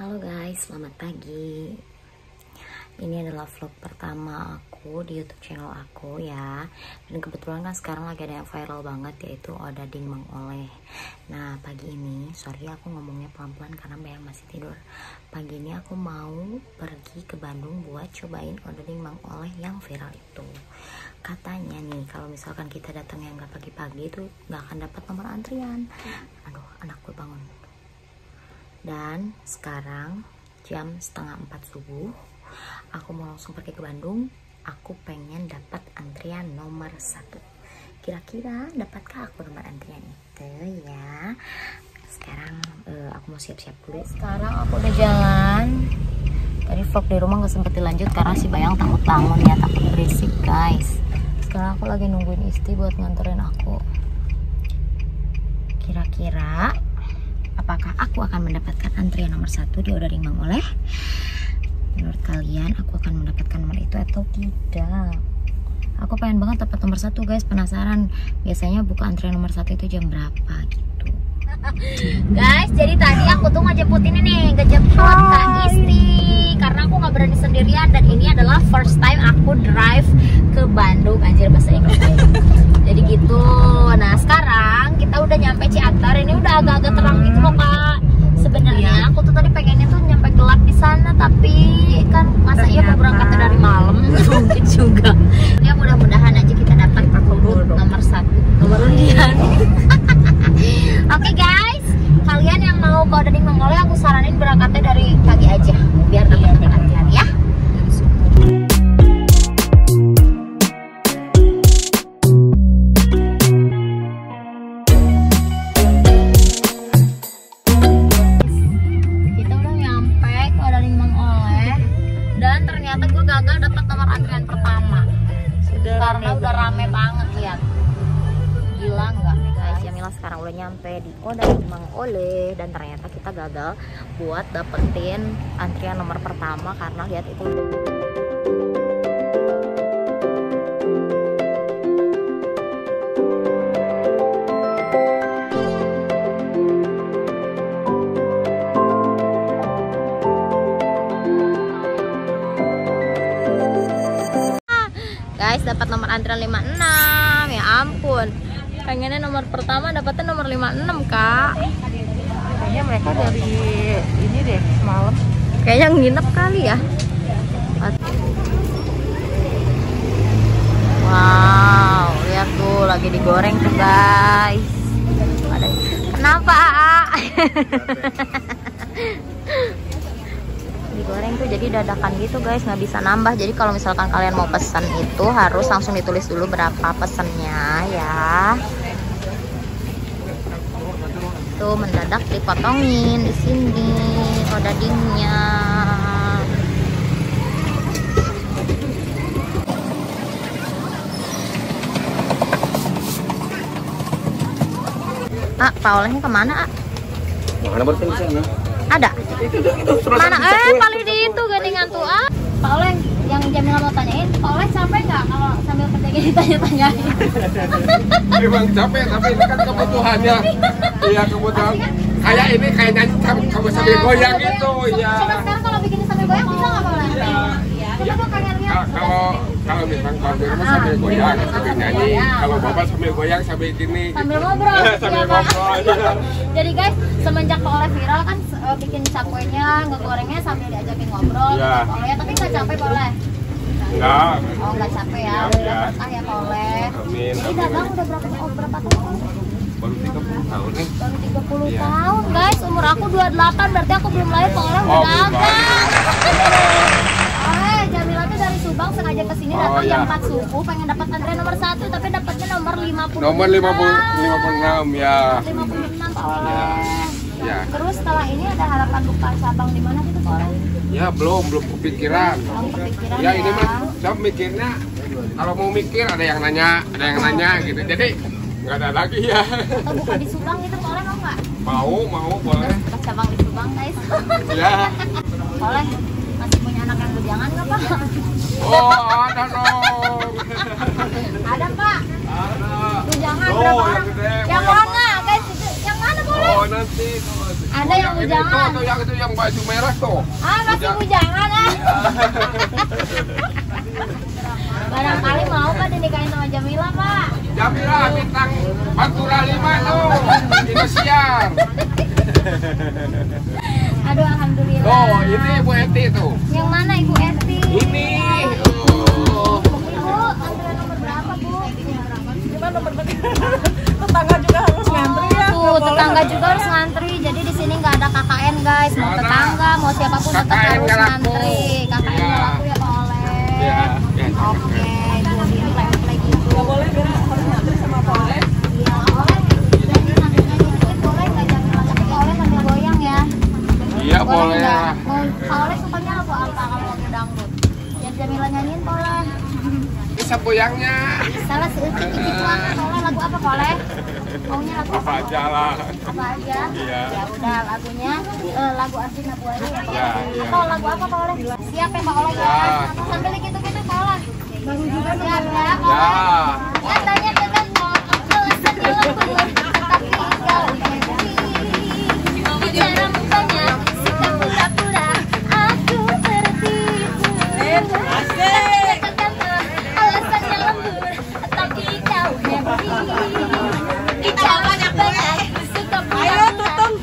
Halo guys, selamat pagi. Ini adalah vlog pertama aku di YouTube channel aku ya. Dan kebetulan kan sekarang lagi ada yang viral banget, yaitu Odading Mang Oleh. Nah pagi ini, sorry aku ngomongnya pelan-pelan karena Bayang masih tidur. Pagi ini aku mau pergi ke Bandung buat cobain Odading Mang Oleh yang viral itu. Katanya nih kalau misalkan kita datang yang gak pagi-pagi itu gak akan dapat nomor antrian. Aduh, anak gue bangun. Dan sekarang jam 3:30 subuh, aku mau langsung pergi ke Bandung. Aku pengen dapat antrian nomor 1. Kira-kira dapatkah aku nomor antrian itu ya? Sekarang aku mau siap-siap dulu. Sekarang aku udah jalan. Tadi vlog di rumah gak sempet dilanjut karena si Bayang takut bangun ya, takut berisik guys. Sekarang aku lagi nungguin Isti buat nganterin aku. Kira-kira apakah aku akan mendapatkan antrian nomor 1 di Odading Mang Oleh? Menurut kalian aku akan mendapatkan nomor itu atau tidak? Aku pengen banget dapat nomor 1 guys, penasaran. Biasanya buka antrian nomor 1 itu jam berapa gitu. Guys, jadi tadi aku tuh ngejemput ini nih, ngejemput Kak Isti. Karena aku gak berani sendirian dan ini adalah first time aku drive ke Bandung. Anjir bahasa Inggris. Jadi gitu. Nah sekarang kita udah nyampe Ciater. Ini udah agak-agak terang gitu loh Kak. Sebenarnya aku tuh tadi pengennya tuh nyampe gelap di sana, tapi kan masa iya mau berangkatnya dari malam. Mungkin juga. Ya mudah-mudahan aja kita dapat nomor 1, nomor undian. Oke guys, kalian yang mau ke Odading Mang Oleh aku saranin berangkatnya dari pagi aja biar dapat antrian ya. Kita udah nyampe ke Odading Mang Oleh dan ternyata gue gagal dapat nomor antrian pertama. Karena udah rame banget, lihat. Gila nggak guys? Jamila sekarang udah nyampe di Odading Mang Oleh dan ternyata kita gagal buat dapetin antrian nomor pertama karena lihat itu. Guys, dapat nomor antrian 56. Ya ampun. Pengennya nomor pertama, dapatnya nomor 56, Kak. Kayaknya mereka dari ini deh semalam. Kayaknya nginep kali ya. Wow, lihat tuh lagi digoreng tuh, guys. Kenapa, Aa? Digoreng tuh jadi dadakan gitu guys, nggak bisa nambah. Jadi kalau misalkan kalian mau pesan itu harus langsung ditulis dulu berapa pesennya ya. Tuh mendadak dipotongin di sini odadingnya. Pak Olehnya kemana, Mana berarti di sana? Ada? Itu Mana? Paling di itu gandingan tuh. Pak Oleh, yang Jamila mau tanyain, Pak Oleh capek nggak kalau sambil kerja gini tanya-tanyain? Emang capek, tapi ini kan kebutuhannya. Iya kebutuhan. Kayak ini kayaknya kamu sambil goyang gitu, ya. Coba sekarang kalau bikin sambil goyang bisa nggak Pak Oleh? Iya. Coba pengen lihat. Kalau misalkan Bapak sambil goyang, sambil nyanyi. Kalau Bapak sambil goyang sambil gini. Sambil ngobrol. Sambil ngobrol. Jadi guys, semenjak Pak Oleh viral kan bikin cakwenya, ngegorengnya sambil diajakin ngobrol. Iya. Pak Oleh, tapi nggak capek Pak Oleh? Enggak. Oh nggak capek ya, udah berkah ya Pak Oleh. Amin. Ini dagang udah berapa tahun? Baru 30 tahun nih. Baru 30 Iya. tahun guys, umur aku 28, berarti aku belum lahir. Pak Oleh udah dagang. Jamila tuh dari Subang sengaja kesini datang jam 4 subuh pengen dapat antrian nomor 1, tapi dapatnya nomor 56. Nomor 56 ya. 56 Pak Oleh. Ya. Terus setelah ini ada harapan buka cabang di mana gitu Pak Oleh? Ya belum kepikiran. Belum kepikiran Ya ini mah saya mikirnya kalau mau mikir ada yang nanya gitu. Jadi nggak ada lagi ya. Atau buka di Subang gitu Pak Oleh, mau nggak? Mau boleh. Buka cabang di Subang guys. Ya. Pak Oleh masih punya anak yang bujangan nggak Pak? Oh ada dong. Ada Pak. Ada. Bujangan Oh, berapa yang orang? gede. Yang mana guys? Yang mana boleh? Oh nanti. Ada yang bujangan. Tuh, yang baju merah tuh. Masih bujangan Barangkali mau Pak dinikahin sama Jamila, Pak. Jamila bintang Pantura 5 tuh. Indosiar. Aduh, alhamdulillah. Oh, ini Ibu Eti tuh. Yang mana Ibu Eti? Ini. Ibu, antrean nomor berapa, Bu? Gimana nomor tetangga juga harus ngantri ya? Tuh, tetangga juga harus ngantri. Jadi di sini nggak ada KKN, guys. Mau tetangga, mau siapapun tetap KKN harus nggak laku. ngantri. KKN nggak laku ya, Pak Oleh. Iya. Oke, tuh di play gitu. Nggak boleh harus ngantri sama Pak Oleh. Iya, Oleh. Jadi nantinya dikit boleh nggak Jamila? Tapi Pak Oleh sambil goyang ya. Iya, boleh. nggak? Pak Oleh sukanya lagu apa kalau lagu dangdut? Biar Jamila nyanyiin, Pak Oleh. Bisa goyangnya. Salah sedikit celana, Pak Oleh lagu apa, Pak Oleh? Maunya lagu Apa aja lah. apa aja? Iya. Ya udah lagunya lagu Arjuna Buana ya, Pak Ya, Oleh. iya. Atau lagu apa, Pak Oleh? Siap ya, Pak Oleh ya. Ya. Sambil gitu-gitu, Pak Oleh. Baru juga siap ya, Pak Ya. Oleh. Katanya dengan alasannya lembut, tetapi engkau emosi. Bicara mukanya suka pura-pura, aku tertipu. Asik. Alasannya lembut, tetapi kau emosi. Bicara banyak, suka Ayo tutung.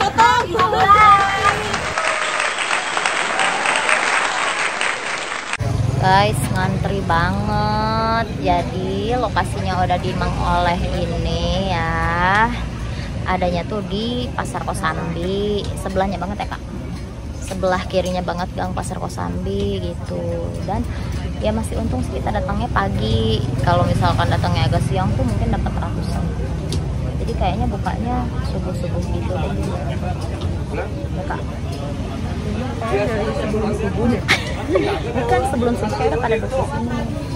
Guys, ngantri banget. Jadi lokasinya udah di Mang Oleh ini ya. Adanya tuh di Pasar Kosambi. Sebelahnya banget ya, Kak. Sebelah kirinya banget Gang Pasar Kosambi gitu. Dan ya masih untung sih kita datangnya pagi. Kalau misalkan datangnya agak siang tuh mungkin dapat ratusan. Jadi kayaknya bukanya subuh-subuh gitu deh. Ya, Kak. Dari sebelum subuh deh. Bukan sebelum subuh kayak udah pada duduk di sini.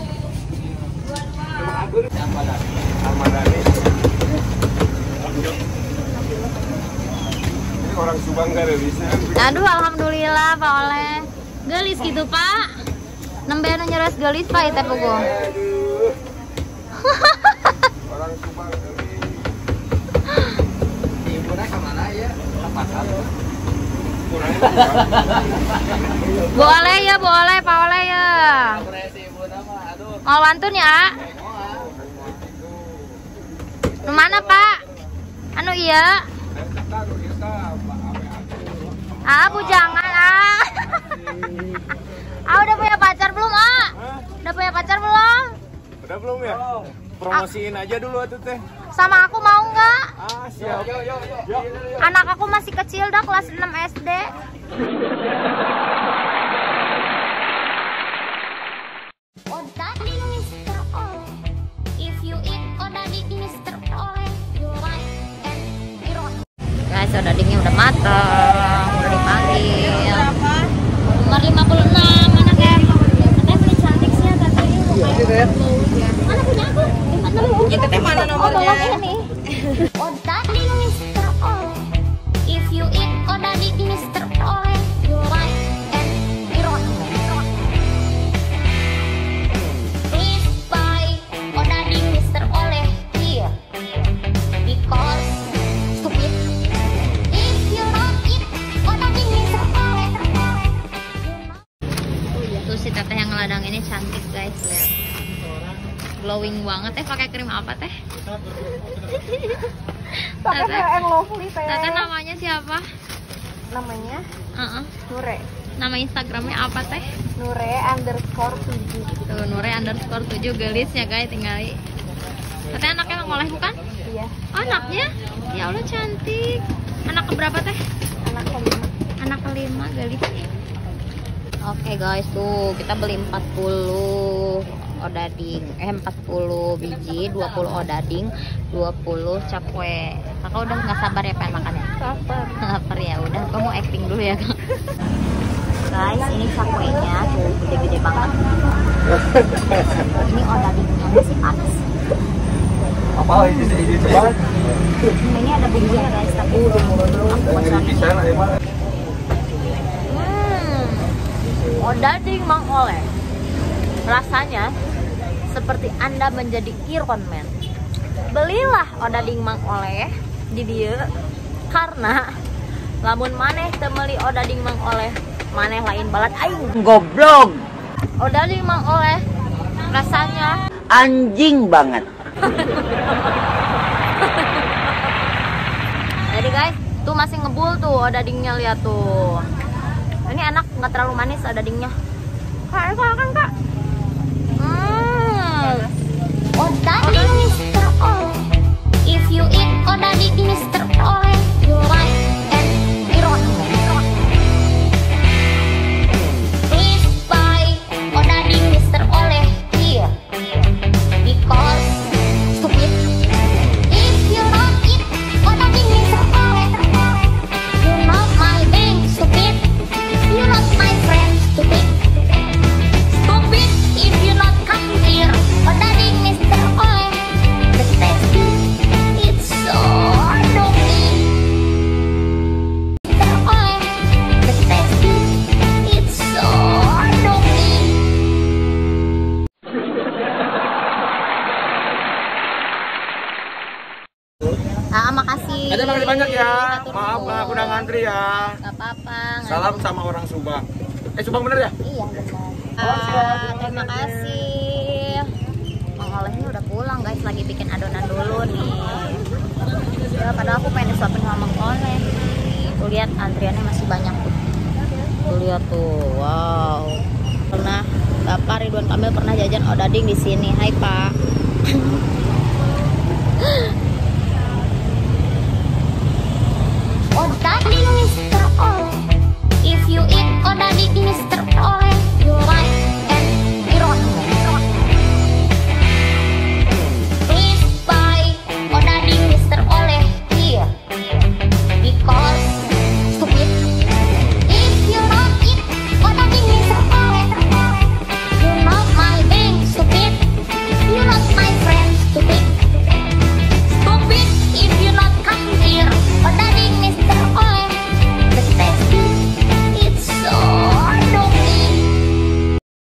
Ini orang Subang nggak ada bisa. Aduh, alhamdulillah Pak Oleh. Gelis gitu, Pak. Nembe anu nyeres gelis, Pak, itu pugu. Aduh. Orang Subang ini. Ibunya kemana ya? Pasar. Boleh ya, boleh Pak Oleh ya. Mau wantun ya? Mana Pak? Anu iya? Bujangan udah punya pacar belum, Udah punya pacar belum? Udah belum ya? Promosiin aja dulu atuh teh. Sama aku mau nggak? Siap. Anak aku masih kecil dah, kelas 6 SD. Odading Mr. Oleh. If you eat odading Mr. Oleh, you like and iron. Guys, odadingnya udah matang, udah dipanggil. Nomor 56, mana Ken? Katanya punya cantik sih ya, Tante. Mana punya aku? Itu teh mana nomornya? Ini. Odading Mr. Oleh. If you eat odading Mr. Oleh, you like and iron. Please buy odading Mr. Oleh here. Because stupid. If you don't eat odading Mr. Oleh, tuh si teteh yang ngeladang ini cantik guys, lihat. Glowing banget pakai krim apa teh? Pakai Hair and Lovely teh. Teteh namanya siapa? Namanya Nure. Nama Instagramnya apa teh? Nure_7. Tuh Nure_7 gelis ya guys, tinggali. Teteh anaknya Mang Oleh bukan? Iya. Oh, anaknya? Ya Allah cantik. Anak keberapa teh? Anak kelima. Anak kelima gelis. Oke guys, tuh kita beli 40 odading, 40 biji, 20 odading, 20 cakwe. Kakak udah nggak sabar ya pengen makan ya? Sabar. Lapar ya, udah aku mau acting dulu ya Kak. Guys, ini cakwenya tuh gede-gede banget. Ini odadingnya masih panas. Apa ini coba? Ini ada bumbunya guys, tapi aku bocorin. Odading Mang Oleh. Rasanya seperti Anda menjadi Iron Man. Belilah odading Mang Oleh di dia karena Lamun maneh teu meuli odading Mang Oleh, maneh lain balat aing. Goblok, Odading Mang Oleh rasanya anjing banget. jadi guys, tuh masih ngebul tuh odadingnya, lihat tuh. Ini enak, nggak terlalu manis odadingnya. Kak, kak. Odading Mr. Oleh. If you eat odading Mr. Oleh, you like and iron. Please buy odading Mr. Oleh here, because stupid. If you not eat odading Mr. Oleh, you not my bank, stupid. You not my friend, stupid. Stupid if you not come here. Odading Mr. Oleh, the tasty, it's so yummy. Mr. Oleh, the tasty, it's so yummy. Makasih. Makasih banyak ya. Atur Maaf nuhun. lah aku udah ngantri ya. Gak apa-apa. Salam sama orang Subang. Subang bener ya? Iya benar. Terima kasih. Mang Olehnya udah pulang guys, lagi bikin adonan dulu nih. Ya, padahal aku pengen disuapin sama Mang Oleh. Tuh lihat antriannya masih banyak tuh. Tuh lihat tuh, wow. Bapak Ridwan Kamil pernah jajan odading di sini. Hai Pak.